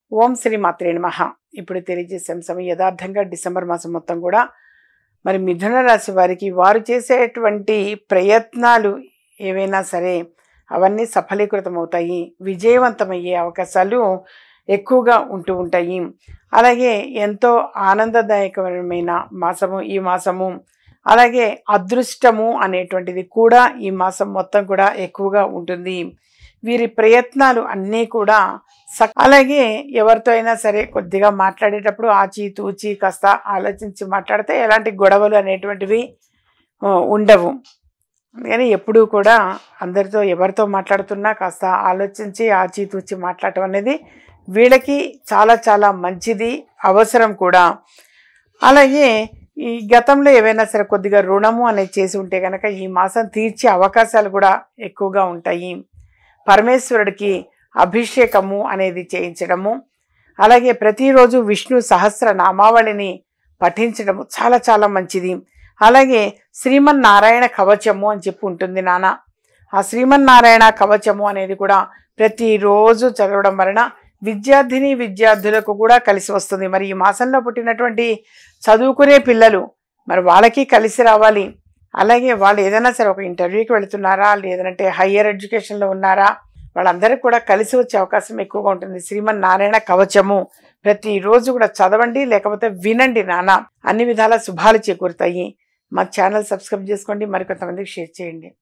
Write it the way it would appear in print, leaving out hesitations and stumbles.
ఓం శ్రీ మాత్రే నమః. ఇప్పుడు తెలియజేసే అంశం యథార్థంగా డిసెంబర్ మాసం మొత్తం కూడా మరి మిథున రాశి వారికి వారు చేసేటువంటి ప్రయత్నాలు ఏవైనా సరే అవన్నీ సఫలీకృతం అవుతాయి, విజయవంతమయ్యే అవకాశాలు ఎక్కువగా ఉంటూ ఉంటాయి. అలాగే ఎంతో ఆనందదాయకమైన మాసము ఈ మాసము. అలాగే అదృష్టము అనేటువంటిది కూడా ఈ మాసం మొత్తం కూడా ఎక్కువగా ఉంటుంది. వీరి ప్రయత్నాలు అన్నీ కూడా అలాగే ఎవరితో అయినా సరే కొద్దిగా మాట్లాడేటప్పుడు ఆచితూచి కాస్త ఆలోచించి మాట్లాడితే ఎలాంటి గొడవలు అనేటువంటివి ఉండవు. కానీ ఎప్పుడూ కూడా అందరితో ఎవరితో మాట్లాడుతున్నా కాస్త ఆలోచించి ఆచితూచి మాట్లాడటం అనేది వీళ్ళకి చాలా చాలా మంచిది, అవసరం కూడా. అలాగే ఈ గతంలో ఏవైనా సరే కొద్దిగా రుణము అనేది చేసి ఉంటే కనుక ఈ మాసం తీర్చే అవకాశాలు కూడా ఎక్కువగా ఉంటాయి. పరమేశ్వరుడికి అభిషేకము అనేది చేయించడము, అలాగే ప్రతిరోజు విష్ణు సహస్ర నామావళిని పఠించడము చాలా చాలా మంచిది. అలాగే శ్రీమన్నారాయణ కవచము అని చెప్పి ఉంటుంది నాన్న. ఆ శ్రీమన్నారాయణ కవచము అనేది కూడా ప్రతిరోజు చదవడం వలన విద్యార్థులకు కూడా కలిసి వస్తుంది. మరి ఈ మాసంలో పుట్టినటువంటి చదువుకునే పిల్లలు మరి వాళ్ళకి కలిసి రావాలి. అలాగే వాళ్ళు ఏదైనా సరే ఒక ఇంటర్వ్యూకి వెళుతున్నారా, లేదంటే హయ్యర్ ఎడ్యుకేషన్లో ఉన్నారా, వాళ్ళందరికీ కూడా కలిసి వచ్చే అవకాశం ఎక్కువగా ఉంటుంది. శ్రీమన్నారాయణ కవచము ప్రతిరోజు కూడా చదవండి, లేకపోతే వినండి నాన్న. అన్ని విధాల శుభాలు చేకూరుతాయి. మా ఛానల్ సబ్స్క్రైబ్ చేసుకోండి, మరికొంతమందికి షేర్ చేయండి.